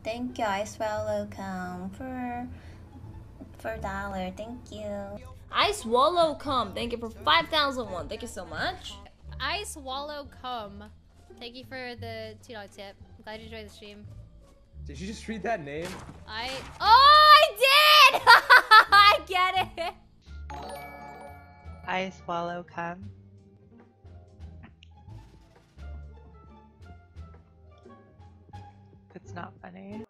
Thank you, Ice Wallow come for $1. Thank you. Ice Wallow come. Thank you for 5,001. Thank you so much. Ice Wallow come. Thank you for the $2 tip. I'm glad you enjoyed the stream. Did you just read that name? I did! I get it! Ice Wallow come. It's not funny.